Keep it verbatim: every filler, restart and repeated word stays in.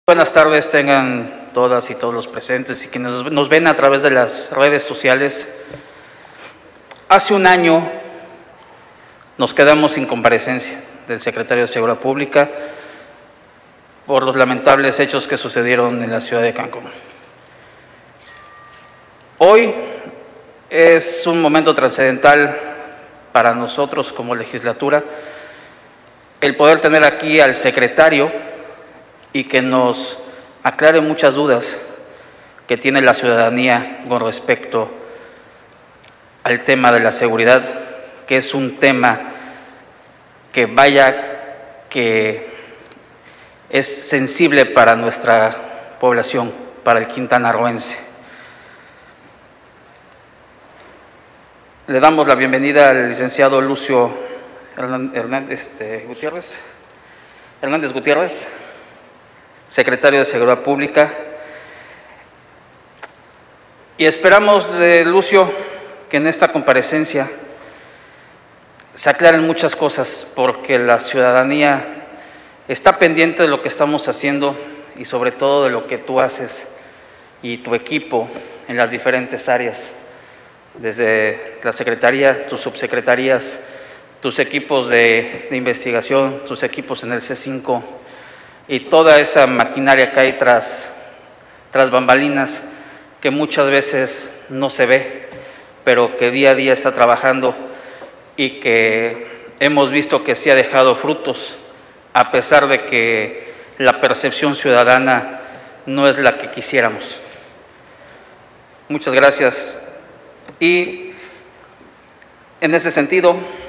Buenas tardes tengan todas y todos los presentes y quienes nos ven a través de las redes sociales. Hace un año nos quedamos sin comparecencia del secretario de Seguridad Pública por los lamentables hechos que sucedieron en la ciudad de Cancún. Hoy es un momento trascendental para nosotros como legislatura el poder tener aquí al secretario y que nos aclare muchas dudas que tiene la ciudadanía con respecto al tema de la seguridad, que es un tema que vaya que es sensible para nuestra población, para el quintanarroense. Le damos la bienvenida al licenciado Lucio Hernández, este, Gutiérrez, Hernández Gutiérrez, secretario de Seguridad Pública, y esperamos de Lucio que en esta comparecencia se aclaren muchas cosas, porque la ciudadanía está pendiente de lo que estamos haciendo y sobre todo de lo que tú haces y tu equipo en las diferentes áreas, desde la Secretaría, tus subsecretarías, tus equipos de, de investigación, tus equipos en el C cinco y toda esa maquinaria que hay tras, tras bambalinas que muchas veces no se ve, pero que día a día está trabajando y que hemos visto que sí ha dejado frutos, a pesar de que la percepción ciudadana no es la que quisiéramos. Muchas gracias. Y en ese sentido,